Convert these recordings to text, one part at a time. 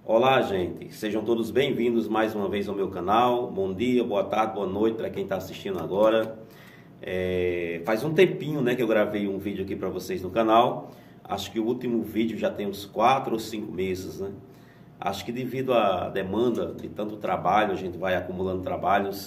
Olá, gente. Sejam todos bem-vindos mais uma vez ao meu canal. Bom dia, boa tarde, boa noite para quem está assistindo agora. Faz um tempinho, né, que eu gravei um vídeo aqui para vocês no canal. Acho que o último vídeo já tem uns 4 ou 5 meses, né? Acho que devido à demanda de tanto trabalho, a gente vai acumulando trabalhos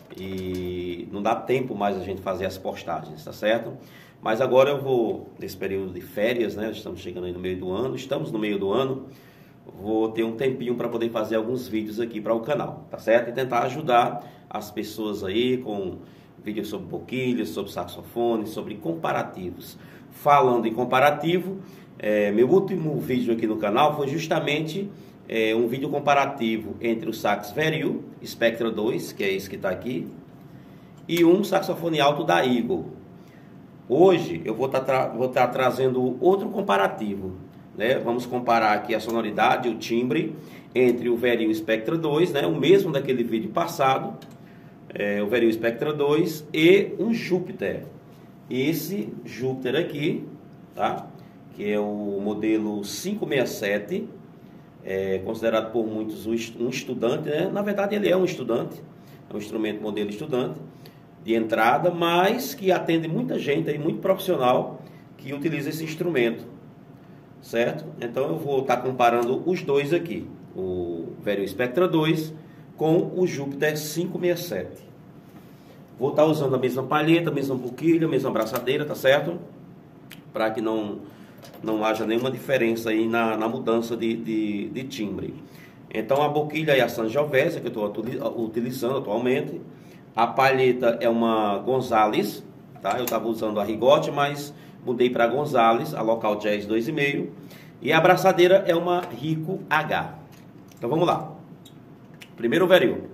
e não dá tempo mais a gente fazer as postagens, tá certo? Mas agora eu vou, nesse período de férias, né? Estamos chegando aí no meio do ano, estamos no meio do ano. Vou ter um tempinho para poder fazer alguns vídeos aqui para o canal, tá certo? E tentar ajudar as pessoas aí com vídeos sobre boquilhas, sobre saxofone, sobre comparativos. Falando em comparativo, meu último vídeo aqui no canal foi justamente um vídeo comparativo entre o sax Verio Spectra 2, que é esse que está aqui, e um saxofone alto da Eagle. Hoje eu vou estar trazendo outro comparativo, né? Vamos comparar aqui a sonoridade, o timbre entre o Verio Spectra 2, né? O mesmo daquele vídeo passado, o Verio Spectra 2 e um Júpiter. Esse Júpiter aqui, tá? Que é o modelo 567, considerado por muitos um estudante, né? Na verdade ele é um estudante, é um instrumento modelo estudante de entrada, mas que atende muita gente aí, muito profissional que utiliza esse instrumento, certo? Então eu vou estar comparando os dois aqui, o Verio Spectra 2 com o Júpiter 567. Vou estar usando a mesma palheta, a mesma boquilha, a mesma abraçadeira, tá certo? Para que não haja nenhuma diferença aí na mudança de timbre. Então a boquilha é a Sangiovese, que eu estou utilizando atualmente. A palheta é uma Gonzales, tá? Eu estava usando a Rigotti, mas mudei para Gonzales, a Local Jazz 2,5. E a abraçadeira é uma Rico H. Então vamos lá. Primeiro o Verio.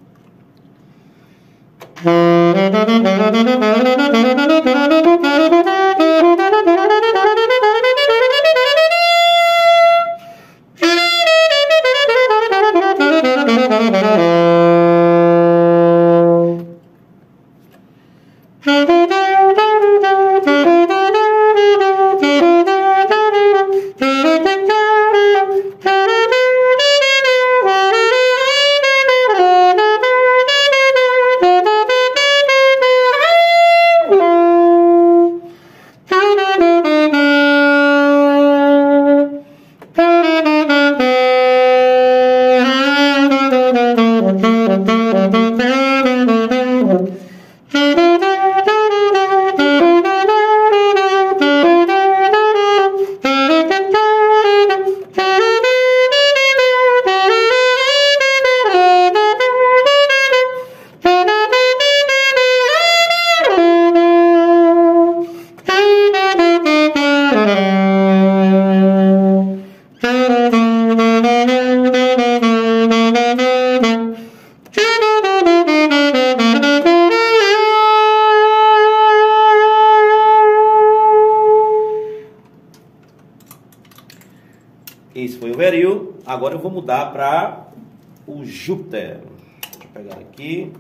Esse foi o Verio. Agora eu vou mudar para o Júpiter. Deixa eu pegar aqui.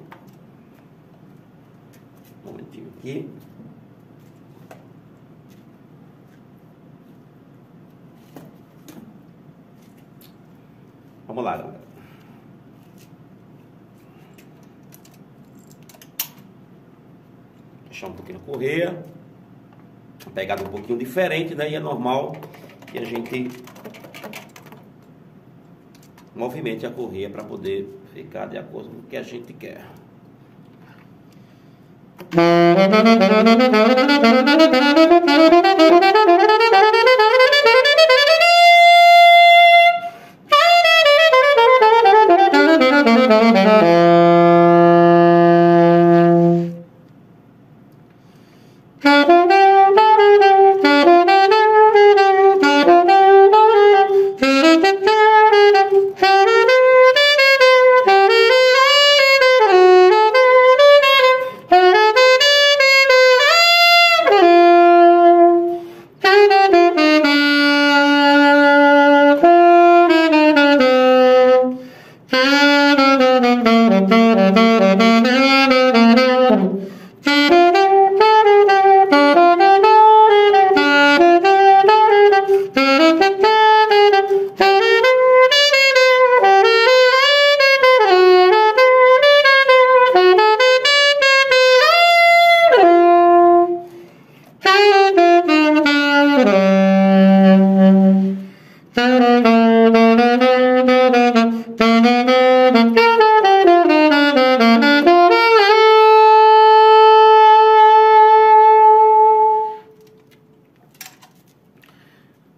Um momentinho aqui. Vamos lá, galera. Deixar um pouquinho a correia. Uma pegada um pouquinho diferente, né? E é normal que a gente movimente a correia para poder ficar de acordo com o que a gente quer.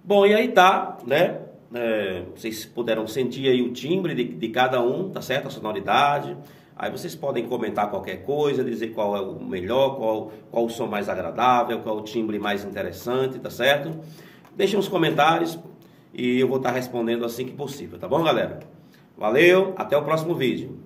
Bom, e aí tá, né? Vocês puderam sentir aí o timbre de cada um, tá certo? A sonoridade. Aí vocês podem comentar qualquer coisa, dizer qual é o melhor, qual o som mais agradável, qual o timbre mais interessante, tá certo? Deixem os comentários e eu vou estar respondendo assim que possível, tá bom, galera? Valeu, até o próximo vídeo.